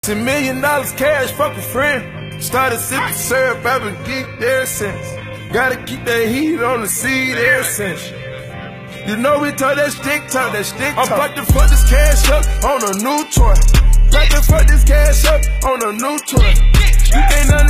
$10 million cash, fuck a friend. Started sipping syrup, I've been geeked ever since. Gotta keep that heat on the seed ever since. You know we talk that stick talk, I'm about to fuck this cash up on a new toy. About to fuck this cash up on a new toy. You can't